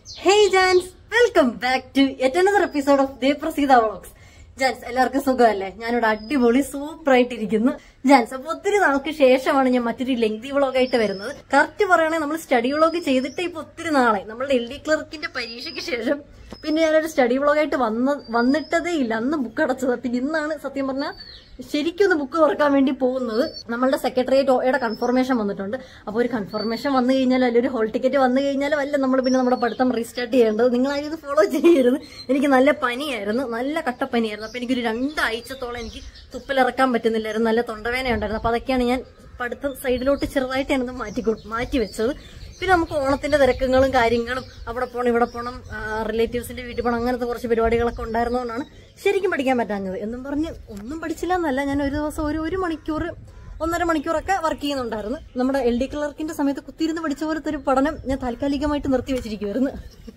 Hey Jans, welcome back to yet another episode of Deprasida Vlogs. Jans, എല്ലാവർക്കും സുഖമല്ലേ? ഞാനിവിടെ അടിപൊളി സൂപ്പർ ആയിട്ടിരിക്കുന്നു. ജാൻസ്, അപ്പൊ ഒത്തിരി നാൾക്ക് ശേഷമാണ് ഞാൻ മറ്റൊരു ലെങ്തി വ്ളോഗായിട്ട് വരുന്നത്. കറക്റ്റ് പറയുകയാണെങ്കിൽ നമ്മൾ സ്റ്റഡി വ്ളോഗ് ചെയ്തിട്ട് ഇപ്പൊ ഒത്തിരി നാളെ നമ്മളുടെ LD ക്ലർക്കിന്റെ പരീക്ഷയ്ക്ക് ശേഷം പിന്നെ ഞാനൊരു സ്റ്റഡി വ്ളോഗായിട്ട് വന്നിട്ടതേ ഇല്ല. അന്ന് ബുക്ക് അടച്ചത്. പിന്നെ ഇന്നാണ് സത്യം പറഞ്ഞാൽ ശരിക്കും ഒന്ന് ബുക്ക് തുറക്കാൻ വേണ്ടി പോകുന്നത്. നമ്മളുടെ സെക്രട്ടേറിയറ്റ് കൺഫർമേഷൻ വന്നിട്ടുണ്ട്. അപ്പോൾ ഒരു കൺഫർമേഷൻ വന്നു കഴിഞ്ഞാൽ അല്ലെങ്കിൽ ഒരു ഹോൾ ടിക്കറ്റ് വന്നു കഴിഞ്ഞാലും അല്ല നമ്മൾ പിന്നെ നമ്മുടെ പഠിത്തം റീസ്റ്റാർട്ട് ചെയ്യേണ്ടത്. നിങ്ങൾ ആരും ഇത് ഫോളോ ചെയ്യരുത്. എനിക്ക് നല്ല പനിയായിരുന്നു, നല്ല കട്ടപ്പനിയായിരുന്നു. അപ്പൊ എനിക്കൊരു 2 ആഴ്ചത്തോളം എനിക്ക് തുപ്പലിറക്കാൻ പറ്റുന്നില്ലായിരുന്നു, നല്ല തൊണ്ടവേന ഉണ്ടായിരുന്നു. അപ്പൊ അതൊക്കെയാണ് ഞാൻ പഠിത്തം സൈഡിലോട്ട് ചെറുതായിട്ട് ഞാനത് മാറ്റി വെച്ചത്. പിന്നെ നമുക്ക് ഓണത്തിന്റെ തിരക്കങ്ങളും കാര്യങ്ങളും അവിടെ പോകണം ഇവിടെ പോകണം, റിലേറ്റീവ്സിന്റെ വീട്ടിൽ പോകണം, അങ്ങനത്തെ കുറച്ച് പരിപാടികളൊക്കെ ഉണ്ടായിരുന്നതുകൊണ്ടാണ് ശരിക്കും പഠിക്കാൻ പറ്റാഞ്ഞത്. എന്നും പറഞ്ഞ് ഒന്നും പഠിച്ചില്ല എന്നല്ല, ഞാൻ ഒരു ദിവസം ഒരു മണിക്കൂർ 1.5 മണിക്കൂറൊക്കെ വർക്ക് ചെയ്യുന്നുണ്ടായിരുന്നു. നമ്മുടെ LD ക്ലർക്കിന്റെ സമയത്ത് കുത്തിയിരുന്ന് പഠിച്ച പോലത്തെ ഒരു പഠനം ഞാൻ താൽക്കാലികമായിട്ട് നിർത്തി വെച്ചിരിക്കുമായിരുന്നു.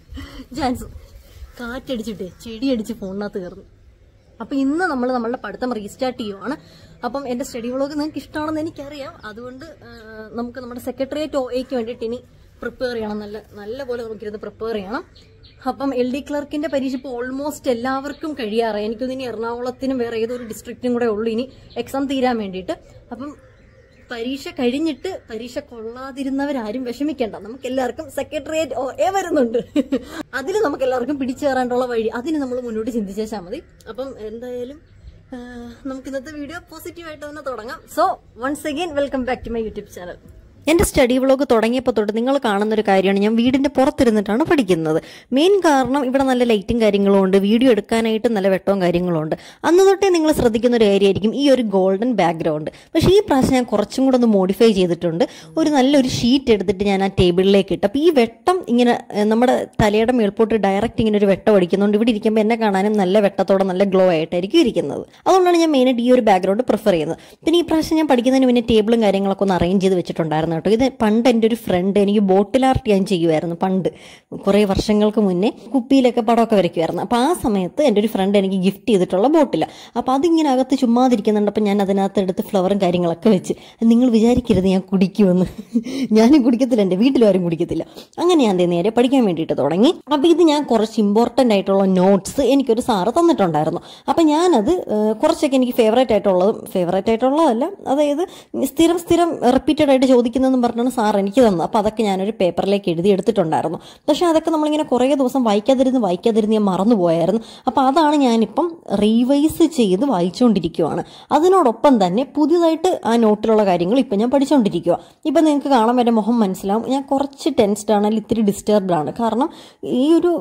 ജാൻസ് കാറ്റടിച്ചിട്ടേ ചെടിയടിച്ച് ഫോണിനകത്ത് കയറുന്നു. അപ്പൊ ഇന്ന് നമ്മളുടെ പഠിത്തം റീസ്റ്റാർട്ട് ചെയ്യുവാണ്. അപ്പം എന്റെ സ്റ്റഡി വ്ളോഗ് നിങ്ങൾക്ക് ഇഷ്ടമാണെന്ന് എനിക്കറിയാം. അതുകൊണ്ട് നമുക്ക് നമ്മുടെ സെക്രട്ടേറിയറ്റ് OAക്ക് വേണ്ടിയിട്ട് ഇനി പ്രിപ്പയർ ചെയ്യണം. നല്ല പോലെ നമുക്കിരുന്ന് പ്രിപ്പയർ ചെയ്യണം. അപ്പം LD ക്ലർക്കിന്റെ പരീക്ഷ ഇപ്പോൾ ഓൾമോസ്റ്റ് എല്ലാവർക്കും കഴിയാറായി. എനിക്കൊന്നും ഇനി എറണാകുളത്തിനും വേറെ ഏതൊരു ഡിസ്ട്രിക്റ്റിനും കൂടെ ഉള്ളൂ ഇനി എക്സാം തീരാൻ വേണ്ടിയിട്ട്. അപ്പം പരീക്ഷ കഴിഞ്ഞിട്ട് പരീക്ഷ കൊള്ളാതിരുന്നവരാരും വിഷമിക്കേണ്ട. നമുക്ക് എല്ലാവർക്കും സെക്രട്ടേറിയറ്റ് OA വരുന്നുണ്ട്. അതിന് നമുക്ക് എല്ലാവർക്കും പിടിച്ചു കയറാനുള്ള വഴി അതിന് നമ്മൾ മുന്നോട്ട് ചിന്തിച്ചാൽ മതി. അപ്പം എന്തായാലും നമുക്ക് ഇന്നത്തെ വീഡിയോ പോസിറ്റീവായിട്ട് തന്നെ തുടങ്ങാം. So once again welcome back to my YouTube channel. എന്റെ സ്റ്റഡി വ്ളോഗ് തുടങ്ങിയപ്പോൾ തൊട്ട് നിങ്ങൾ കാണുന്ന ഒരു കാര്യമാണ്, ഞാൻ വീടിന്റെ പുറത്തിരുന്നിട്ടാണ് പഠിക്കുന്നത്. മെയിൻ കാരണം ഇവിടെ നല്ല ലൈറ്റും കാര്യങ്ങളും ഉണ്ട്, വീഡിയോ എടുക്കാനായിട്ട് നല്ല വെട്ടവും കാര്യങ്ങളും ഉണ്ട്. അന്ന് തൊട്ടേ നിങ്ങൾ ശ്രദ്ധിക്കുന്ന ഒരു കാര്യമായിരിക്കും ഈ ഒരു ഗോൾഡൻ ബാക്ക്ഗ്രൗണ്ട്. പക്ഷേ ഈ പ്രാവശ്യം ഞാൻ കുറച്ചും കൂടെ ഒന്ന് മോഡിഫൈ ചെയ്തിട്ടുണ്ട്. നല്ലൊരു ഷീറ്റ് എടുത്തിട്ട് ഞാൻ ആ ടേബിളിലേക്ക് ഇട്ട്. അപ്പോൾ ഈ വെട്ടം ഇങ്ങനെ നമ്മുടെ തലയുടെ മേൽപോട്ട് ഡയറക്റ്റ് ഇങ്ങനെ ഒരു വെട്ടം അടിക്കുന്നുണ്ട്. ഇവിടെ ഇരിക്കുമ്പോൾ എന്നെ കാണാനും നല്ല വെട്ടത്തോടെ നല്ല ഗ്ലോ ആയിട്ടായിരിക്കും ഇരിക്കുന്നത്. അതുകൊണ്ടാണ് ഞാൻ മെയിനായിട്ട് ഈ ഒരു ബാക്ക്ഗ്രൗണ്ട് പ്രിഫർ ചെയ്യുന്നത്. പിന്നെ ഈ പ്രാവശ്യം ഞാൻ പഠിക്കുന്നതിന് മുന്നേ ടേബിളും കാര്യങ്ങളൊക്കെ ഒന്ന് അറേഞ്ച് ചെയ്ത് വെച്ചിട്ടുണ്ടായിരുന്നു കേട്ടോ. ഇത് പണ്ട് എൻ്റെ ഒരു ഫ്രണ്ട് എനിക്ക് ബോട്ടിൽ ആർട്ട് ഞാൻ ചെയ്യുമായിരുന്നു. പണ്ട് കുറേ വർഷങ്ങൾക്ക് മുന്നേ കുപ്പിയിലൊക്കെ പടമൊക്കെ വരയ്ക്കുമായിരുന്നു. അപ്പോൾ ആ സമയത്ത് എൻ്റെ ഒരു ഫ്രണ്ട് എനിക്ക് ഗിഫ്റ്റ് ചെയ്തിട്ടുള്ള ബോട്ടില. അപ്പോൾ അതിങ്ങനെ അകത്ത് ചുമ്മാതിരിക്കുന്നുണ്ട്. അപ്പോൾ ഞാൻ അതിനകത്ത് എടുത്ത് ഫ്ലവറും കാര്യങ്ങളൊക്കെ വെച്ച്, നിങ്ങൾ വിചാരിക്കരുത് ഞാൻ കുടിക്കുമെന്ന്. ഞാനും കുടിക്കത്തില്ല, എൻ്റെ വീട്ടിലാരും കുടിക്കത്തില്ല. അങ്ങനെ ഞാൻ നേരെ പഠിക്കാൻ വേണ്ടിയിട്ട് തുടങ്ങി. അപ്പോൾ ഇത് ഞാൻ കുറച്ച് ഇമ്പോർട്ടൻ്റ് ആയിട്ടുള്ള നോട്ട്സ് എനിക്കൊരു സാറ് തന്നിട്ടുണ്ടായിരുന്നു. അപ്പോൾ ഞാനത് കുറച്ചൊക്കെ എനിക്ക് ഫേവറേറ്റ് ആയിട്ടുള്ളതല്ല, അതായത് സ്ഥിരം റിപ്പീറ്റഡ് ആയിട്ട് ചോദിക്കുന്നതെന്ന് പറഞ്ഞാണ് സാർ എനിക്ക് തന്നത്. അപ്പോൾ അതൊക്കെ ഞാനൊരു പേപ്പറിലേക്ക് എഴുതി എടുത്തിട്ടുണ്ടായിരുന്നു. പക്ഷേ അതൊക്കെ നമ്മളിങ്ങനെ കുറേ ദിവസം വായിക്കാതിരുന്ന് ഞാൻ മറന്നുപോയായിരുന്നു. അപ്പോൾ അതാണ് ഞാനിപ്പം റീവൈസ് ചെയ്ത് വായിച്ചുകൊണ്ടിരിക്കുകയാണ്. അതിനോടൊപ്പം തന്നെ പുതിയതായിട്ട് ആ നോട്ടിലുള്ള കാര്യങ്ങൾ ഇപ്പം ഞാൻ പഠിച്ചുകൊണ്ടിരിക്കുക. ഇപ്പം നിങ്ങൾക്ക് കാണാൻ എൻ്റെ മുഖം മനസ്സിലാവും, ഞാൻ കുറച്ച് ടെൻസ്ഡ് ആണ്, ഇത്തിരി ഡിസ്റ്റർബ്ഡ് ആണ്. കാരണം ഈ ഒരു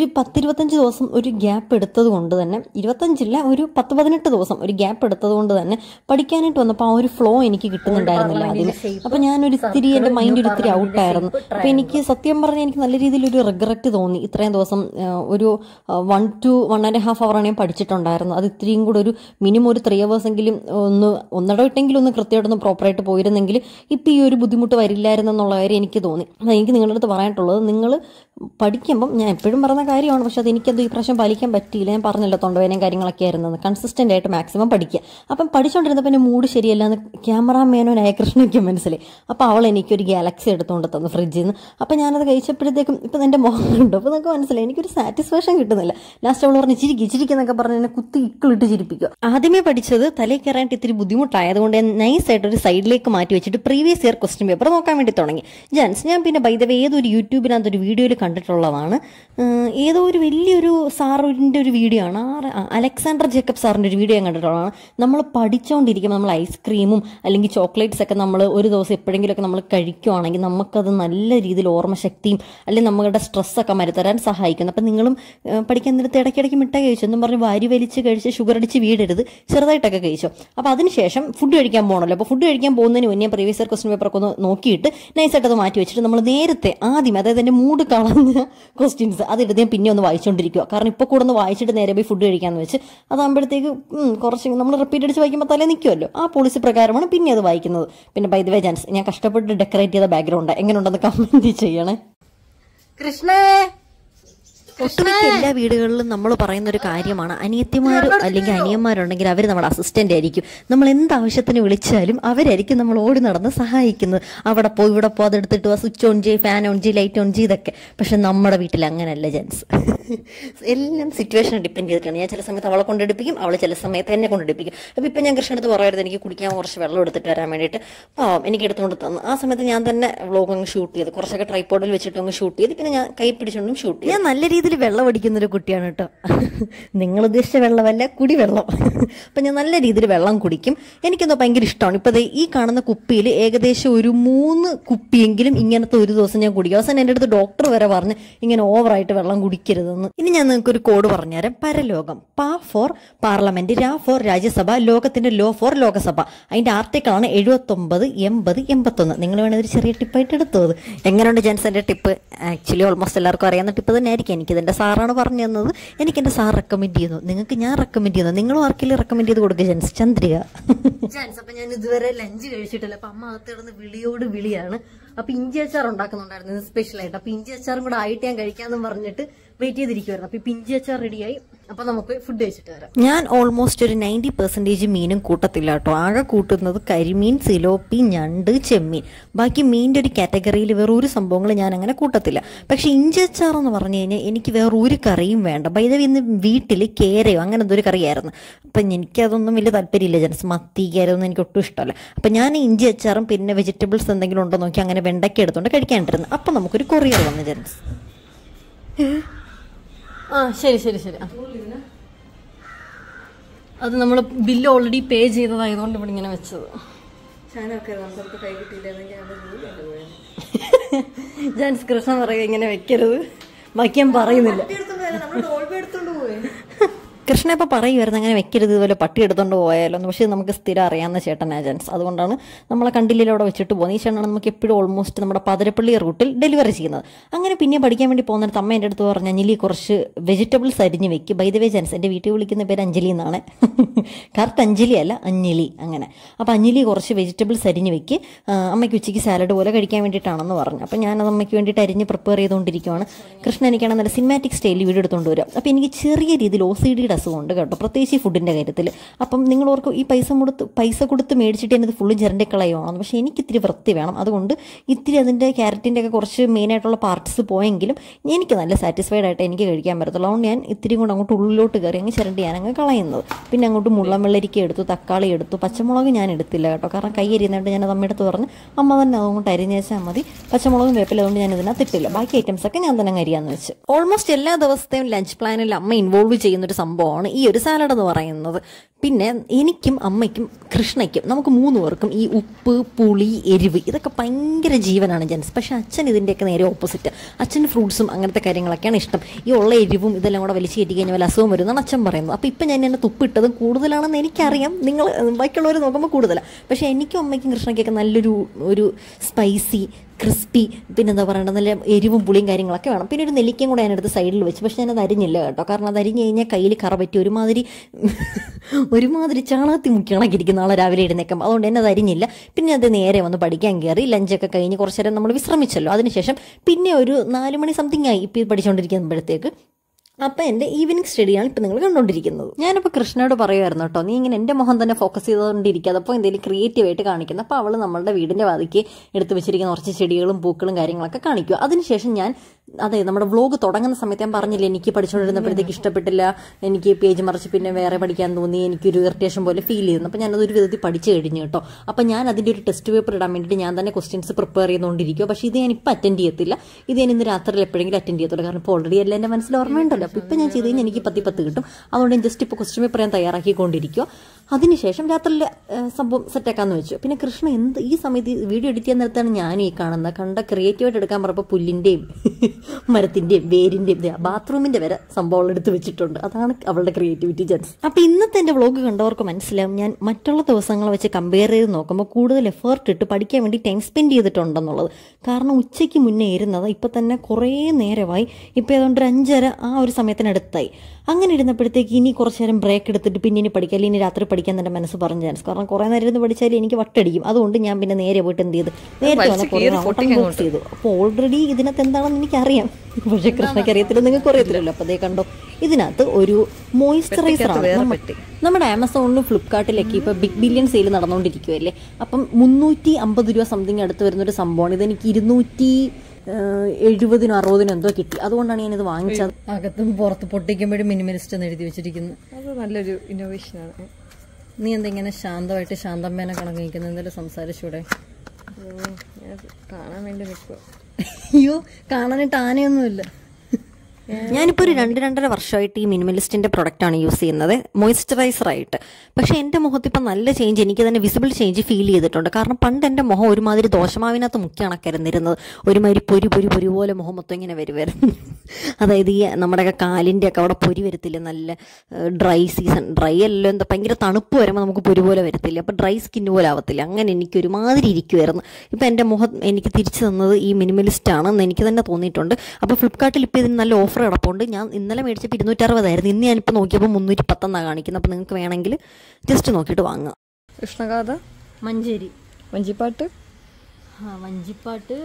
10-25 ദിവസം ഒരു ഗ്യാപ്പ് എടുത്തത് കൊണ്ട് തന്നെ, 25 ഒരു 10-18 ദിവസം ഒരു ഗ്യാപ്പ് എടുത്തത് കൊണ്ട് തന്നെ പഠിക്കാനായിട്ട് വന്നപ്പോൾ ആ ഒരു ഫ്ലോ എനിക്ക് കിട്ടുന്നുണ്ടായിരുന്നില്ല അതിന്. അപ്പം ഞാനൊരു ഇത്തിരി എൻ്റെ മൈൻഡ് ഒരിത്തിരി ഔട്ടായിരുന്നു. അപ്പം എനിക്ക് സത്യം പറഞ്ഞാൽ എനിക്ക് നല്ല രീതിയിൽ ഒരു റിഗ്രറ്റ് തോന്നി. ഇത്രയും ദിവസം ഒരു 1 to 1.5 hour ഞാൻ പഠിച്ചിട്ടുണ്ടായിരുന്നു. അത് ഇത്രയും കൂടെ ഒരു മിനിമം ഒരു 3 hours എങ്കിലും ഒന്നിടവിട്ടെങ്കിലും ഒന്ന് കൃത്യമായിട്ടൊന്ന് പ്രോപ്പറായിട്ട് പോയിരുന്നെങ്കിൽ ഇപ്പം ഈ ഒരു ബുദ്ധിമുട്ട് വരില്ലായിരുന്നു എന്നുള്ള കാര്യം എനിക്ക് തോന്നി. അത് എനിക്ക് നിങ്ങളുടെ അടുത്ത് പറയാനുള്ളത്, നിങ്ങൾ പഠിക്കുമ്പം ഞാൻ എപ്പോഴും പറയുന്ന കാര്യമാണ്, പക്ഷെ അത് എനിക്കത് ഈ പ്രാവശ്യം പാലിക്കാൻ പറ്റിയില്ല. ഞാൻ പറഞ്ഞല്ലോ തൊണ്ടവേനയും കാര്യങ്ങളൊക്കെ ആയിരുന്നത്. കൺസിസ്റ്റൻ്റ് ആയിട്ട് മാക്സിമം പഠിക്കുക. അപ്പം പഠിച്ചുകൊണ്ടിരുന്നപ്പോൾ എൻ്റെ മൂഡ് ശരിയല്ല എന്ന് ക്യാമറാമാനോനായ കൃഷ്ണയ്ക്ക് മനസ്സിലായി. അപ്പോൾ അവൾ എനിക്കൊരു ഗാലക്സി എടുത്തുകൊണ്ട് തന്നു ഫ്രിഡ്ജിൽ നിന്ന്. അപ്പോൾ ഞാനത് കഴിച്ചപ്പോഴത്തേക്കും ഇപ്പം എൻ്റെ മുഖമുണ്ട്. അപ്പോൾ നിങ്ങൾക്ക് മനസ്സിലായി എനിക്കൊരു സാറ്റിസ്ഫാക്ഷൻ കിട്ടുന്നില്ല. ലാസ്റ്റ് അവൾ പറഞ്ഞ് ചിരിക്കുന്നൊക്കെ പറഞ്ഞ് എന്നെ കുത്തി ഇക്കിളിട്ട് ചിരിപ്പിക്കുക. ആദ്യമേ പഠിച്ചത് തലയിൽ കയറാനായിട്ട് ഇത്തിരി ബുദ്ധിമുട്ടായതുകൊണ്ട് ഞാൻ നൈസായിട്ട് ഒരു സൈഡിലേക്ക് മാറ്റി വെച്ചിട്ട് പ്രീവിയസ് ഇയർ ക്വസ്റ്റ്യൻ പേപ്പർ നോക്കാൻ വേണ്ടി തുടങ്ങി. ജാൻസ്, ഞാൻ പിന്നെ ബൈ ദ വേ ഏതൊരു യൂട്യൂബിനകത്തൊരു വീഡിയോയിൽ കണ്ടിട്ടുള്ളതാണ്. ഏതോ ഒരു വലിയൊരു സാറിൻ്റെ ഒരു വീഡിയോ ആണ്, അലക്സാണ്ടർ ജേക്കബ് സാറിൻ്റെ ഒരു വീഡിയോ ഞാൻ കണ്ടിട്ടുള്ളതാണ്. നമ്മൾ പഠിച്ചുകൊണ്ടിരിക്കുമ്പോൾ നമ്മൾ ഐസ്ക്രീമും അല്ലെങ്കിൽ ചോക്ലേറ്റ്സ് ഒക്കെ നമ്മൾ ഒരു ദിവസം എപ്പോഴെങ്കിലുമൊക്കെ നമ്മൾ കഴിക്കുവാണെങ്കിൽ നമുക്കത് നല്ല രീതിയിൽ ഓർമ്മശക്തിയും അല്ലെങ്കിൽ നമ്മുടെ സ്ട്രെസ്സൊക്കെ മരുത്തരാൻ സഹായിക്കുന്നു. അപ്പം നിങ്ങളും പഠിക്കാൻ നേരത്തെ ഇടയ്ക്കിടയ്ക്ക് മിഠായി കഴിച്ചു എന്നും പറഞ്ഞ് വാരി വലിച്ച് കഴിച്ച് ഷുഗർ അടിച്ച് വീടരുത്, ചെറുതായിട്ടൊക്കെ കഴിച്ചു. അപ്പോൾ അതിനുശേഷം ഫുഡ് കഴിക്കാൻ പോകണമല്ലോ. അപ്പോൾ ഫുഡ് കഴിക്കാൻ പോകുന്നതിന് മുന്നേ പ്രീവിയസ് ഇയർ ക്വസ്റ്റ്യൻ പേപ്പറൊക്കെ ഒന്ന് നോക്കിയിട്ട് നൈസായിട്ട് അത് മാറ്റി വെച്ചിട്ട് നമ്മൾ നേരത്തെ ആദ്യം, അതായത് എൻ്റെ മൂഡ് കളഞ്ഞ ക്വസ്റ്റ്യൻസ് അതെടുത്ത് ഞാൻ പിന്നെ ഒന്ന് വായിച്ചുകൊണ്ടിരിക്കുക. കാരണം ഇപ്പോൾ കൂടെ ഒന്ന് വായിച്ചിട്ട് നേരെ പോയി ഫുഡ് കഴിക്കാമെന്ന് വെച്ച് അതാകുമ്പോഴത്തേക്ക് കുറച്ച് നമ്മൾ റിപ്പീറ്റ് അടിച്ച് വായിക്കുമ്പോൾ തലേ നിൽക്കുമല്ലോ. ആ പോളിസി പ്രകാരമാണ് പിന്നെ അത് വായിക്കുന്നത്. പിന്നെ ബൈ ദ വേ ജാൻസ്, ഞാൻ കഷ്ടപ്പെട്ട് ഡെക്കറേറ്റ് ചെയ്ത ബാക്ക്ഗ്രൗണ്ട് എങ്ങനെയുണ്ടെന്ന് കമന്റ് ചെയ്യണേ. കൃഷ്ണേ ഒട്ടുമിക്ക എല്ലാ വീടുകളിലും നമ്മൾ പറയുന്ന ഒരു കാര്യമാണ്, അനിയത്തിമാരോ അല്ലെങ്കിൽ അനിയന്മാരുണ്ടെങ്കിൽ അവർ നമ്മുടെ അസിസ്റ്റന്റ് ആയിരിക്കും. നമ്മൾ എന്താവശ്യത്തിന് വിളിച്ചാലും അവരായിരിക്കും നമ്മൾ ഓടി നടന്ന് സഹായിക്കുന്നത്. അവിടെ പോയി ഇവിടെ പോ, അതെടുത്തിട്ട് വാ, സ്വിച്ച് ഓൺ ചെയ്യ്, ഫാൻ ഓൺ ചെയ്യ്, ലൈറ്റ് ഓൺ ചെയ്യ്, ഇതൊക്കെ. പക്ഷെ നമ്മുടെ വീട്ടിൽ അങ്ങനെയല്ല ജെൻസ്. എല്ലാം സിറ്റുവേഷൻ ഡിപ്പെൻഡ് ചെയ്തിട്ടാണ്. ഞാൻ ചില സമയത്ത് അവളെ കൊണ്ടെടുപ്പിക്കും, അവൾ ചില സമയത്ത് എന്നെ കൊണ്ടെടുപ്പിക്കും. അപ്പോൾ ഇപ്പം ഞാൻ കൃഷ്ണടുത്ത് പറയുന്നത് എനിക്ക് കുടിക്കാൻ കുറച്ച് വെള്ളം എടുത്തിട്ട് വരാൻ വേണ്ടിയിട്ട് എനിക്ക് എടുത്തുകൊണ്ട് തന്നു. ആ സമയത്ത് ഞാൻ തന്നെ വ്ലോഗ് അങ്ങ് ഷൂട്ട് ചെയ്ത്, കുറച്ചൊക്കെ ട്രൈപോഡിൽ വെച്ചിട്ട് അങ്ങ് ഷൂട്ട് ചെയ്ത്, പിന്നെ ഞാൻ കൈ പിടിച്ചുകൊണ്ടും ഷൂട്ട് ചെയ്തു. ഞാൻ നല്ല രീതിയിൽ വെള്ളം അടിക്കുന്നൊരു കുട്ടിയാണ് കേട്ടോ. നിങ്ങൾ ഉദ്ദേശിച്ച വെള്ളമല്ല, കുടിവെള്ളം. അപ്പം ഞാൻ നല്ല രീതിയിൽ വെള്ളം കുടിക്കും. എനിക്കെന്തോ ഭയങ്കര ഇഷ്ടമാണ്. ഇപ്പോൾ ഈ കാണുന്ന കുപ്പിയിൽ ഏകദേശം ഒരു 3 കുപ്പിയെങ്കിലും ഇങ്ങനത്തെ ഒരു ദിവസം ഞാൻ കുടിക്കും. അവസാനം എൻ്റെ അടുത്ത് ഡോക്ടർ വരെ പറഞ്ഞ് ഇങ്ങനെ ഓവറായിട്ട് വെള്ളം കുടിക്കരുതെന്ന്. ഇനി ഞാൻ നിങ്ങൾക്കൊരു കോഡ് പറഞ്ഞുതരാം. പരലോകം, പ ഫോർ പാർലമെന്റ്, രാ ഫോർ രാജ്യസഭ, ലോകത്തിന്റെ ലോ ഫോർ ലോകസഭ. അതിന്റെ ആർട്ടിക്കിളാണ് 79, 80, 81. നിങ്ങൾ വേണമെങ്കിൽ ഒരു ചെറിയ ടിപ്പായിട്ട് എടുത്തത്. എങ്ങനെയുണ്ട് ജെൻസ് എൻ്റെ ടിപ്പ്? ആക്ച്വലി ഓൾമോസ്റ്റ് എല്ലാവർക്കും അറിയാവുന്ന ടിപ്പ് തന്നെ ആയിരിക്കും. എനിക്കിതെൻ്റെ സാറാണ് പറഞ്ഞു തന്നത്, എനിക്കെൻ്റെ സാർ റെക്കമെൻഡ് ചെയ്യുന്നു, നിങ്ങൾക്ക് ഞാൻ റെക്കമെൻഡ് ചെയ്യുന്നു, നിങ്ങളും ആർക്കെങ്കിലും റെക്കമെൻഡ് ചെയ്ത് കൊടുക്കുക ജെൻസ്. ചന്ദ്രിക ജെൻസ്, അപ്പൊ ഞാൻ ഇതുവരെ ലഞ്ച് കഴിച്ചിട്ടില്ല. അപ്പൊ അമ്മ അകത്ത് കിടന്ന് വിളിയോട് വിളിയാണ്. അപ്പൊ ഇഞ്ചി അച്ചാർ ഉണ്ടാക്കുന്നുണ്ടായിരുന്നു സ്പെഷ്യൽ ആയിട്ട്. അപ്പൊ ഇഞ്ചി അച്ചാറും കൂടെ ആയിട്ട് ഞാൻ കഴിക്കാന്ന് പറഞ്ഞിട്ട് വെയിറ്റ് ചെയ്തിരിക്കുവായിരുന്നു. അപ്പൊ ഇഞ്ചി അച്ചാർ റെഡിയായി. അപ്പൊ നമുക്ക് ഫുഡ് കഴിച്ചിട്ട് വരാം. ഞാൻ ഓൾമോസ്റ്റ് ഒരു 90% മീനും കൂട്ടത്തില്ല കേട്ടോ. ആകെ കൂട്ടുന്നത് കരിമീൻ, സിലോപ്പി, ഞണ്ട്, ചെമ്മീൻ. ബാക്കി മീനിന്റെ ഒരു കാറ്റഗറിയിൽ വേറെ ഒരു സംഭവങ്ങൾ ഞാൻ അങ്ങനെ കൂട്ടത്തില്ല. പക്ഷെ ഇഞ്ചി അച്ചാർ എന്ന് പറഞ്ഞു കഴിഞ്ഞാൽ എനിക്ക് വേറെ ഒരു കറിയും വേണ്ട. ബൈദവി ഇന്ന് വീട്ടിൽ കേരയോ അങ്ങനെ എന്തൊരു കറിയായിരുന്നു. അപ്പം എനിക്കതൊന്നും വലിയ താല്പര്യമില്ല ജെൻസ്. മത്തി കേരയൊന്നും എനിക്ക് ഒട്ടും ഇഷ്ടമല്ല. അപ്പം ഞാൻ ഇഞ്ചി അച്ചാറും പിന്നെ വെജിറ്റബിൾസ് എന്തെങ്കിലും ഉണ്ടോ നോക്കി അങ്ങനെ വെണ്ടയ്ക്ക എടുത്തുകൊണ്ട് കഴിക്കാണ്ടിരുന്നു. അപ്പം നമുക്കൊരു കൊറിയർ വന്നു ജെൻസ്. ശരി ശരി ശരി. അത് നമ്മൾ ബില്ല് ഓൾറെഡി പേ ചെയ്തതായതുകൊണ്ട് ഇവിടെ ഇങ്ങനെ വെച്ചത്. ജാൻസ് കൃഷ്ണ പറയുക ഇങ്ങനെ വെക്കരുത്, ബാക്കി ഞാൻ പറയുന്നില്ല. കൃഷ്ണ ഇപ്പം പറയുമായിരുന്നു അങ്ങനെ വെക്കരുത്, ഇതുപോലെ പട്ടി എടുത്തുകൊണ്ട് പോയാലോ എന്ന്. പക്ഷേ നമുക്ക് സ്ഥിരം അറിയാവുന്ന ചേട്ടനാ ജെൻസ്, അതുകൊണ്ടാണ് നമ്മളെ കണ്ടില്ലേ അവിടെ വെച്ചിട്ട് പോകുന്നത്. ഈ ചേട്ടനാണ് നമുക്ക് എപ്പോഴും ഓൾമോസ്റ്റ് നമ്മുടെ പാതിരപ്പള്ളി റൂട്ടിൽ ഡെലിവറി ചെയ്യുന്നത്. അങ്ങനെ പിന്നെ പഠിക്കാൻ വേണ്ടി പോകുന്നിടത്ത് അമ്മ എൻ്റെ അടുത്ത് പറഞ്ഞു, അഞ്ജലി കുറച്ച് വെജിറ്റബിൾസ് അരിഞ്ഞ് വെക്കും. ബൈ ദ വേ ജെൻസ്, എൻ്റെ വീട്ടിൽ വിളിക്കുന്ന പേര് അഞ്ജലി എന്നാണ്. കറക്റ്റ് അഞ്ജലി അല്ല, അഞ്ജലി അങ്ങനെ. അപ്പോൾ അഞ്ജലി കുറച്ച് വെജിറ്റബിൾസ് അരിഞ്ഞ് വെക്ക്, അമ്മയ്ക്ക് ഉച്ചയ്ക്ക് സാലഡ് പോലെ കഴിക്കാൻ വേണ്ടിയിട്ടാണെന്ന് പറഞ്ഞു. അപ്പോൾ ഞാനത് അമ്മയ്ക്ക് വേണ്ടിയിട്ട് അരിഞ്ഞ് പ്രിപ്പയർ ചെയ്തുകൊണ്ടിരിക്കുകയാണ്. കൃഷ്ണ എനിക്കാണ് നല്ല സിനിമാറ്റിക് സ്റ്റൈലിൽ വീഡിയോ എടുത്തുകൊണ്ട് വരിക. അപ്പോൾ എനിക്ക് ചെറിയ രീതിയിൽ OCD അസുഖമുണ്ട് കേട്ടോ, പ്രത്യേകിച്ച് ഈ ഫുഡിൻ്റെ കാര്യത്തിൽ. അപ്പം നിങ്ങൾ ഓർക്കും ഈ പൈസ കൊടുത്ത് മേടിച്ചിട്ട് എന്നത് ഫുള്ളും ചിരണ്ടി കളയുവാണെന്ന്. പക്ഷേ എനിക്ക് ഇത്തിരി വൃത്തി വേണം. അതുകൊണ്ട് ഇത്തിരി അതിൻ്റെ ക്യാരറ്റിൻ്റെ ഒക്കെ കുറച്ച് മെയിനായിട്ടുള്ള പാർട്സ് പോയെങ്കിലും എനിക്ക് നല്ല സാറ്റിസ്ഫൈഡ് ആയിട്ട് എനിക്ക് കഴിക്കാൻ പറ്റത്തുള്ളൂ. അതുകൊണ്ട് ഞാൻ ഇത്തിരി കൊണ്ട് അങ്ങോട്ട് ഉള്ളിലോട്ട് കയറി അങ്ങ് ചിരണ്ടി ഞാനങ്ങ് കളയുന്നത്. പിന്നെ അങ്ങോട്ട് മുള്ളം വെള്ളരിക്ക എടുത്തു, തക്കാളി എടുത്തു, പച്ചമുളക് ഞാൻ എടുത്തില്ല കേട്ടോ, കാരണം കൈ അരിയുന്നതായിട്ട് ഞാനത് അമ്മയെടുത്ത് പറഞ്ഞ് അമ്മ തന്നെ അതുകൊണ്ട് അരിഞ്ഞേച്ചാൽ മതി, പച്ചമുളകും വേപ്പില്ല, അതുകൊണ്ട് ഞാൻ ഇതിനകത്ത് ഇട്ടില്ല. ബാക്കി ഐറ്റംസൊക്കെ ഞാൻ തന്നെ അരിയാന്ന് വെച്ച്. ഓൾമോസ്റ്റ് എല്ലാ ദിവസത്തെയും ലഞ്ച് പ്ലാനിൽ അമ്മ ഇൻവോൾവ് ചെയ്യുന്നൊരു സംഭവമാണ് ഈ ഒരു സാലഡ് എന്ന് പറയുന്നത്. പിന്നെ എനിക്കും അമ്മയ്ക്കും കൃഷ്ണയ്ക്കും നമുക്ക് 3 പേർക്കും ഈ ഉപ്പ്, പുളി, എരിവ് ഇതൊക്കെ ഭയങ്കര ജീവനാണ് ജെൻസ്. പക്ഷേ അച്ഛൻ ഇതിൻ്റെയൊക്കെ നേരെ ഓപ്പോസിറ്റ്. അച്ഛൻ ഫ്രൂട്ട്സും അങ്ങനത്തെ കാര്യങ്ങളൊക്കെയാണ് ഇഷ്ടം. ഈ ഉള്ള എരിവും ഇതെല്ലാം കൂടെ വലിച്ചു കയറ്റി കഴിഞ്ഞാൽ വല്ല അസുഖം വരുന്നതാണ് അച്ഛൻ പറയുന്നത്. അപ്പോൾ ഇപ്പം ഞാൻ എന്നെ തുപ്പിട്ടതും കൂടുതലാണെന്ന് എനിക്കറിയാം, നിങ്ങൾ ബാക്കിയുള്ളവർ നോക്കുമ്പോൾ കൂടുതലാണ്. പക്ഷേ എനിക്കും അമ്മയ്ക്കും കൃഷ്ണയ്ക്കൊക്കെ നല്ലൊരു സ്പൈസി, ക്രിസ്പി, പിന്നെന്താ പറയേണ്ടത്, നല്ല എരിവും പുളിയും കാര്യങ്ങളൊക്കെ വേണം. പിന്നെ ഒരു നെല്ലിക്കയും കൂടെ ഞാനെടുത്ത് സൈഡിൽ വെച്ച്. പക്ഷെ ഞാനത് അരിഞ്ഞില്ല കേട്ടോ, കാരണം അത് അരിഞ്ഞ് കഴിഞ്ഞാൽ കയ്യിൽ കറ പറ്റി ഒരുമാതിരി ചാണകത്തി മുക്കി കണക്കിരിക്കുന്ന നാളെ രാവിലെ എഴുന്നേക്കും. അതുകൊണ്ട് തന്നെ അത് അരിഞ്ഞില്ല. പിന്നെ അത് നേരെ വന്ന് പഠിക്കാൻ കയറി. ലഞ്ചൊക്കെ കഴിഞ്ഞ് കുറച്ച് നേരം നമ്മൾ വിശ്രമിച്ചല്ലോ. അതിനുശേഷം പിന്നെ ഒരു 4 മണി സംതിങ് ആയി ഇപ്പോൾ പഠിച്ചുകൊണ്ടിരിക്കുമ്പോഴത്തേക്ക്. അപ്പം എൻ്റെ ഈവനിങ് സ്റ്റഡിയാണ് ഇപ്പം നിങ്ങൾ കണ്ടുകൊണ്ടിരിക്കുന്നത്. ഞാനിപ്പോൾ കൃഷ്ണയോട് പറയുമായിരുന്നു കേട്ടോ, നീ ഇങ്ങനെ എൻ്റെ മുഖം തന്നെ ഫോക്കസ് ചെയ്തുകൊണ്ടിരിക്കുക, അപ്പോൾ എന്തെങ്കിലും ക്രിയേറ്റീവായിട്ട് കാണിക്കുന്നത്. അപ്പോൾ അവൾ നമ്മളുടെ വീടിൻ്റെ വാതിക്ക് എടുത്ത് വെച്ചിരിക്കുന്ന കുറച്ച് ചെടികളും പൂക്കളും കാര്യങ്ങളൊക്കെ കാണിക്കുക. അതിനുശേഷം ഞാൻ നമ്മുടെ വ്ലോഗ് തുടങ്ങുന്ന സമയത്ത് ഞാൻ പറഞ്ഞില്ല, എനിക്ക് പഠിച്ചുകൊണ്ടിരുന്നപ്പോഴത്തേക്ക് ഇഷ്ടപ്പെട്ടില്ല, എനിക്ക് പേജ് മറിച്ച് പിന്നെ വേറെ പഠിക്കാൻ തോന്നി, എനിക്കൊരു ഇറിറ്റേഷൻ പോലെ ഫീൽ ചെയ്യുന്നു. അപ്പോൾ ഞാനതൊരു വിധത്തിൽ പഠിച്ചു കഴിഞ്ഞു കേട്ടോ. അപ്പോൾ ഞാൻ അതിൻ്റെ ഒരു ടെസ്റ്റ് പേപ്പർ ഇടാൻ വേണ്ടിയിട്ട് ഞാൻ തന്നെ ക്വസ്റ്റ്യൻസ് പ്രിപ്പയർ ചെയ്തുകൊണ്ടിരിക്കുക. പക്ഷേ ഇത് ഞാൻ ഇപ്പോൾ അറ്റൻഡ് ചെയ്യത്തില്ല, ഇത് ഞാൻ ഇന്ന് രാത്രിയിൽ എപ്പോഴെങ്കിലും അറ്റൻഡ് ചെയ്യത്തുള്ളൂ. കാരണം ഇപ്പോൾ ഓൾറെഡി എല്ലാം എൻ്റെ മനസ്സിൽ ഓർമ്മയുണ്ടല്ലോ. അപ്പോൾ ഇപ്പം ഞാൻ ചെയ്ത് കഴിഞ്ഞാൽ എനിക്ക് 10 കിട്ടും. അതുകൊണ്ട് ഞാൻ ജസ്റ്റ് ഇപ്പോൾ ക്വസ്റ്റ്യൻ പേപ്പർ ഞാൻ തയ്യാറാക്കിക്കൊണ്ടിരിക്കുക. അതിനുശേഷം രാത്രിയിൽ സംഭവം സെറ്റാക്കാമെന്ന് വെച്ചു. പിന്നെ കൃഷ്ണ ഈ സമയത്ത് വീഡിയോ എഡിറ്റ് ചെയ്യാൻ നേരത്താണ് ഞാൻ ഈ കാണുന്നത്. കണ്ട ക്രിയേറ്റീവായിട്ട് എടുക്കാൻ പറഞ്ഞപ്പോൾ പുല്ലിൻ്റെയും മരത്തിൻ്റെയും വേരിൻ്റെയും ബാത്റൂമിൻ്റെ വരെ സംഭവങ്ങൾ എടുത്ത് വെച്ചിട്ടുണ്ട്. അതാണ് അവളുടെ ക്രിയേറ്റിവിറ്റി ജെൻസ്. അപ്പോൾ ഇന്നത്തെ എൻ്റെ വ്ലോഗ് കണ്ടവർക്ക് മനസ്സിലാവും ഞാൻ മറ്റുള്ള ദിവസങ്ങളെ വെച്ച് കമ്പയർ ചെയ്ത് നോക്കുമ്പോൾ കൂടുതൽ എഫേർട്ട് ഇട്ട് പഠിക്കാൻ വേണ്ടി ടൈം സ്പെൻഡ് ചെയ്തിട്ടുണ്ടെന്നുള്ളത്. കാരണം ഉച്ചയ്ക്ക് മുന്നേ ഇരുന്നത് ഇപ്പം തന്നെ കുറേ നേരമായി. ഇപ്പോൾ ഏതാണ്ട് 5:30 ആ ഒരു സമയത്തിനടുത്തായി. അങ്ങനെ ഇരുന്നപ്പോഴത്തേക്ക് ഇനി കുറച്ച് നേരം ബ്രേക്ക് എടുത്തിട്ട് പിന്നെ ഇനി പഠിക്കാം, അല്ലെങ്കിൽ ഇനി രാത്രി പഠിക്കാൻ എൻ്റെ മനസ്സ് പറഞ്ഞു ജാൻസ്. കാരണം കുറേ നേരം ഇരുന്ന് പഠിച്ചാൽ എനിക്ക് വട്ടടിക്കും. അതുകൊണ്ട് ഞാൻ പിന്നെ നേരെ പോയിട്ട് എന്ത് ചെയ്തു, നേരത്തെ വന്ന് കുറേ ഓട്ടം ബോക്സ് ചെയ്തു. അപ്പോൾ ഓൾറെഡി ഇതിനകത്ത് എന്താണെന്ന് എനിക്കറിയാം, പക്ഷേ കൃഷ്ണയ്ക്ക് അറിയത്തില്ല, നിങ്ങൾക്ക് അറിയത്തില്ലല്ലോ. അപ്പോൾ അതേ കണ്ടോ, ഇതിനകത്ത് ഒരു മോയ്സ്ചറൈസർ ആണ്. നമ്മുടെ ആമസോണിലും ഫ്ലിപ്കാർട്ടിലൊക്കെ ഇപ്പോൾ ബിഗ് ബില്യൺ സെയിൽ നടന്നുകൊണ്ടിരിക്കുകയല്ലേ. അപ്പം 350 രൂപ സംതിങ് അടുത്ത് വരുന്നൊരു സംഭവമാണ്. ഇതെനിക്ക് 270-60 എന്തോ കിട്ടി. അതുകൊണ്ടാണ് ഞാനിത് വാങ്ങിച്ചത്. അകത്തും പുറത്ത് പൊട്ടിക്കുമ്പോഴും മിനിമലിസ്റ്റ് എന്ന് എഴുതി വെച്ചിരിക്കുന്നു. അത് നല്ലൊരു ഇന്നോവേഷനാണ്. നീ എന്തെങ്ങനെ ശാന്തമായിട്ട് ശാന്തമ്മേനെ കണക്ക് നിൽക്കുന്നത്? എന്തെങ്കിലും സംസാരിച്ചൂടെ? കാണാൻ വേണ്ടി നിൽക്കുക. അയ്യോ, കാണാനായിട്ട് ആനയൊന്നുമില്ല. ഞാനിപ്പോൾ ഒരു 2-2.5 വർഷമായിട്ട് ഈ മിനിമലിസ്റ്റിൻ്റെ പ്രൊഡക്റ്റാണ് യൂസ് ചെയ്യുന്നത്, മോയ്സ്ചറൈസറായിട്ട്. പക്ഷേ എൻ്റെ മുഖത്ത് ഇപ്പം നല്ല ചേഞ്ച്, എനിക്ക് തന്നെ വിസിബിൾ ചേഞ്ച് ഫീൽ ചെയ്തിട്ടുണ്ട്. കാരണം പണ്ട് എൻ്റെ മുഖം ഒരുമാതിരി ദോശമാവിനകത്ത് മുക്കി കണക്കിരുന്നിരുന്നത്, ഒരുമാതിരി പൊരി പോലെ മുഖം മൊത്തം ഇങ്ങനെ വരുമായിരുന്നു. അതായത് ഈ നമ്മുടെയൊക്കെ കാലിൻ്റെ ഒക്കെ അവിടെ പൊരി വരത്തില്ല, നല്ല ഡ്രൈ സീസൺ, ഡ്രൈ അല്ലല്ലോ, എന്താ ഭയങ്കര തണുപ്പ് വരുമ്പോൾ നമുക്ക് പൊരി പോലെ വരത്തില്ല, അപ്പോൾ ഡ്രൈ സ്കിൻ പോലെ ആവത്തില്ല. അങ്ങനെ എനിക്ക് ഒരുമാതിരി ഇരിക്കുമായിരുന്നു. ഇപ്പം എൻ്റെ മുഖം എനിക്ക് തിരിച്ചു തന്നത് ഈ മിനിമലിസ്റ്റാണെന്ന് എനിക്ക് തന്നെ തോന്നിയിട്ടുണ്ട്. അപ്പോൾ ഫ്ലിപ്കാർട്ടിൽ ഇപ്പോൾ ഇതിന് നല്ല ഓഫർ കിടപ്പുണ്ട്. ഞാൻ ഇന്നലെ മേടിച്ചപ്പോൾ 260 ഇന്ന് ഞാനിപ്പോൾ നോക്കിയപ്പോൾ 310 കാണിക്കുന്നത്. അപ്പോൾ നിങ്ങൾക്ക് വേണമെങ്കിൽ ജസ്റ്റ് നോക്കിയിട്ട് വാങ്ങുക. കൃഷ്ണഗാഥ, മഞ്ചേരി, വഞ്ചിപ്പാട്ട്, വഞ്ചിപ്പാട്ട്,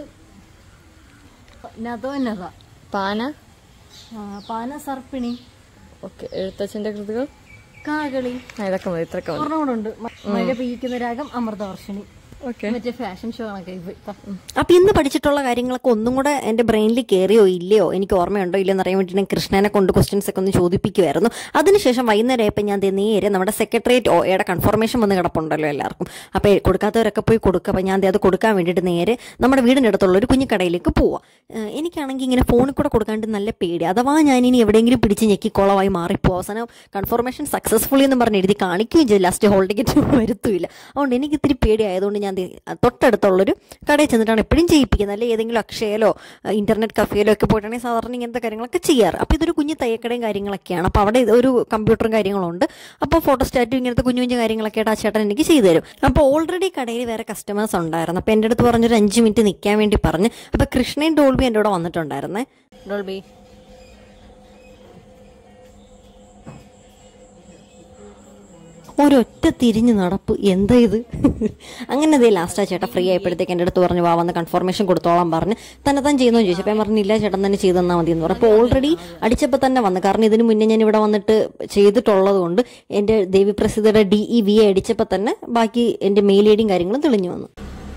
പാന, പാന, സർപ്പിണി. ഓക്കെ. എഴുത്തച്ഛൻ്റെ കൃതികൾ, കാകളി. ഇതൊക്കെ മതി, ഇത്രയൊക്കെ മതി. ഒരെണ്ണമുണ്ട്, മഴ പെയ്യിക്കുന്ന രാഗം, അമൃതവർഷിണി. ഓക്കെ. മറ്റേ ഫാഷൻ ഷോ കണക്കെ. അപ്പം ഇന്ന് പഠിച്ചിട്ടുള്ള കാര്യങ്ങളൊക്കെ ഒന്നും കൂടെ എൻ്റെ ബ്രെയിനിൽ കയറിയോ ഇല്ലയോ, എനിക്ക് ഓർമ്മയുണ്ടോ ഇല്ലയെന്ന് അറിയാൻ വേണ്ടി ഞാൻ കൃഷ്ണനെ കൊണ്ട് ക്വസ്റ്റ്യൻസ് ഒക്കെ ഒന്ന് ചോദിപ്പിക്കുമായിരുന്നു. അതിനുശേഷം വൈകുന്നേരം ആയപ്പോൾ ഞാൻ നേരെ നമ്മുടെ സെക്രട്ടേറിയറ്റ് OAയുടെ കൺഫർമേഷൻ വന്ന് കിടപ്പുണ്ടല്ലോ എല്ലാവർക്കും. അപ്പോൾ കൊടുക്കാത്തവരൊക്കെ പോയി കൊടുക്കുക. അപ്പോൾ ഞാൻ അത് കൊടുക്കാൻ വേണ്ടിയിട്ട് നേരെ നമ്മുടെ വീടിൻ്റെ അടുത്തുള്ള ഒരു കുഞ്ഞിക്കടയിലേക്ക് പോവാം. എനിക്കാണെങ്കിൽ ഇങ്ങനെ ഫോണിൽ കൂടെ കൊടുക്കാണ്ട് നല്ല പേടി, അഥവാ ഞാനിനി എവിടെയെങ്കിലും പിടിച്ച് ഞെക്കിക്കോളമായി മാറിപ്പോവും. അവസാനം കൺഫർമേഷൻ സക്സസ്ഫുള്ളി എന്ന് പറഞ്ഞ് എഴുതി കാണിക്കുകയും ചെയ്തു, ലാസ്റ്റ് ഹോൾ ടിക്കറ്റ് വരുത്തുമില്ല. അതുകൊണ്ട് എനിക്ക് ഇത്തിരി പേടിയായതുകൊണ്ട് ഞാൻ തൊട്ടടുത്തുള്ളൊരു കടയിൽ ചെന്നിട്ടാണ് എപ്പോഴും ചെയ്യിപ്പിക്കുന്നത്. അല്ലെങ്കിൽ ഏതെങ്കിലും അക്ഷയയിലോ ഇന്റർനെറ്റ് കഫേയിലോ ഒക്കെ പോയിട്ടാണെങ്കിൽ സാധാരണ ഇങ്ങനത്തെ കാര്യങ്ങളൊക്കെ ചെയ്യാറ്. അപ്പോൾ ഇതൊരു കുഞ്ഞ് തയ്യക്കടയും കാര്യങ്ങളൊക്കെയാണ്. അപ്പോൾ അവിടെ ഒരു കമ്പ്യൂട്ടറും കാര്യങ്ങളുണ്ട്. അപ്പോൾ ഫോട്ടോസ്റ്റാറ്റും ഇങ്ങനത്തെ കുഞ്ഞു കുഞ്ഞു കാര്യങ്ങളൊക്കെ ആയിട്ട് ആ ചേട്ടൻ എനിക്ക് ചെയ്തു തരും. അപ്പോൾ ഓൾറെഡി കടയിൽ വേറെ കസ്റ്റമേഴ്സ് ഉണ്ടായിരുന്നു. അപ്പോൾ എൻ്റെ അടുത്ത് പറഞ്ഞൊരു 5 മിനിറ്റ് നിൽക്കാൻ വേണ്ടി പറഞ്ഞ്. അപ്പോൾ കൃഷ്ണയും ഡോൾബി എൻ്റെ കൂടെ വന്നിട്ടുണ്ടായിരുന്നേ. ഡോൾബി, ഒരൊറ്റ തിരിഞ്ഞ് നടപ്പ്, എന്താ ഇത്? അങ്ങനെ അതേ ലാസ്റ്റ് ആ ചേട്ടൻ ഫ്രീ ആയപ്പോഴത്തേക്ക് എൻ്റെ അടുത്ത് പറഞ്ഞു, വാ വന്ന് കൺഫർമേഷൻ കൊടുത്തോളാം പറഞ്ഞ്. തന്നെ ചോദിച്ചു. അപ്പോൾ ഞാൻ പറഞ്ഞില്ല, ചേട്ടൻ തന്നെ ചെയ്ത് തന്നാൽ മതി എന്ന് പറഞ്ഞു. അപ്പോൾ ഓൾറെഡി അടിച്ചപ്പോൾ തന്നെ വന്നു. കാരണം ഇതിന് മുന്നേ ഞാൻ ഇവിടെ വന്നിട്ട് ചെയ്തിട്ടുള്ളത് കൊണ്ട് എൻ്റെ ദേവിപ്രസിദ്ധയുടെ DEVA അടിച്ചപ്പോൾ തന്നെ ബാക്കി എൻ്റെ മെയിൽ ഐഡിയും കാര്യങ്ങളും തെളിഞ്ഞു വന്നു.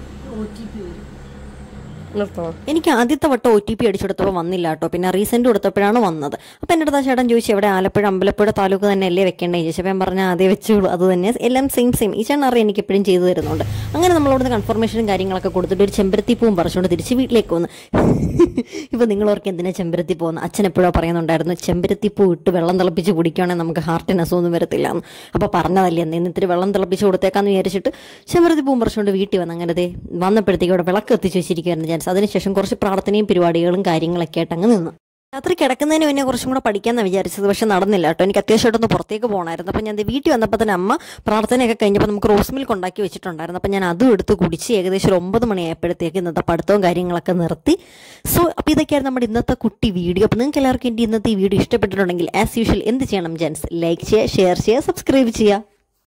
എനിക്ക് ആദ്യത്തെ വട്ടം OTP അടിച്ചെടുത്തപ്പോൾ വന്നില്ല കേട്ടോ. പിന്നെ റീസെന്റ് കൊടുത്തപ്പോഴാണ് വന്നത്. അപ്പോൾ എൻ്റെ അടുത്ത് ആ ചേട്ടൻ ചോദിച്ചു, എവിടെ ആലപ്പുഴ അമ്പലപ്പുഴ താലൂക്ക് തന്നെ അല്ലേ വെക്കേണ്ടത് ചോദിച്ചപ്പോൾ ഞാൻ പറഞ്ഞാൽ അതേ വെച്ചോളൂ, അത് തന്നെ, എല്ലാം സെയിം. ഈ ചേട്ടൻ അറിയാം എനിക്ക് എപ്പോഴും ചെയ്തു തരുന്നുണ്ട്. അങ്ങനെ നമ്മളവിടുന്ന് കൺഫർമേഷനും കാര്യങ്ങളൊക്കെ കൊടുത്തിട്ട് ഒരു ചെമ്പരത്തി പൂവും പറിച്ചുകൊണ്ട് തിരിച്ച് വീട്ടിലേക്ക് വന്ന്. ഇപ്പോൾ നിങ്ങളവർക്ക് എന്തിനാ ചെമ്പരത്തി പോകുന്നത്? അച്ഛൻ എപ്പോഴോ പറയുന്നുണ്ടായിരുന്നു, ചെമ്പരത്തി പൂ ഇട്ട് വെള്ളം തിളപ്പിച്ച് കുടിക്കുകയാണെങ്കിൽ നമുക്ക് ഹാർട്ടിന് അസുഖമൊന്നും വരത്തില്ല എന്ന്. അപ്പോൾ പറഞ്ഞതല്ലേ, എന്നിട്ട് വെള്ളം തിളപ്പിച്ച് കൊടുത്തേക്കാന്ന് വിചാരിച്ചിട്ട് ചെമ്പരത്തി പൂവും പറിച്ചുകൊണ്ട് വീട്ടിൽ വന്ന്. അങ്ങനെ വന്നപ്പോഴത്തേക്കും അവിടെ വിളക്ക് എത്തിച്ച് വെച്ചിരിക്കുകയായിരുന്നു. അതിനുശേഷം കുറച്ച് പ്രാർത്ഥനയും പരിപാടികളും കാര്യങ്ങളൊക്കെ ആയിട്ട് അങ്ങ് നിന്ന്. രാത്രി കിടക്കുന്നതിന് മുന്നേ കുറച്ചും കൂടെ പഠിക്കാമെന്ന് വിചാരിച്ചത്, പക്ഷെ നടന്നില്ല കേട്ടോ. എനിക്ക് അത്യാവശ്യമായിട്ടൊന്ന് പുറത്തേക്ക് പോകണമായിരുന്നു. അപ്പം ഞാൻ വീട്ടിൽ വന്നപ്പോൾ തന്നെ അമ്മ പ്രാർത്ഥനയൊക്കെ കഴിഞ്ഞപ്പോൾ നമുക്ക് റോസ് മിൽക്ക് ഉണ്ടാക്കി വെച്ചിട്ടുണ്ടായിരുന്നു. അപ്പം ഞാൻ അതും എടുത്ത് കുടിച്ച് ഏകദേശം 9 മണിയായപ്പോഴത്തേക്ക് ഇന്നത്തെ പഠിത്തവും കാര്യങ്ങളൊക്കെ നിർത്തി. സോ അപ്പോൾ ഇതൊക്കെയായിരുന്നു നമ്മുടെ ഇന്നത്തെ കുട്ടി വീഡിയോ. അപ്പോൾ നിങ്ങൾക്ക് എല്ലാവർക്കും എൻ്റെ ഇന്നത്തെ ഈ വീഡിയോ ഇഷ്ടപ്പെട്ടിട്ടുണ്ടെങ്കിൽ ആസ് യൂഷ്വൽ എന്ത് ചെയ്യണം ജെൻസ്? ലൈക്ക് ചെയ്യുക, ഷെയർ ചെയ്യുക, സബ്സ്ക്രൈബ് ചെയ്യുക.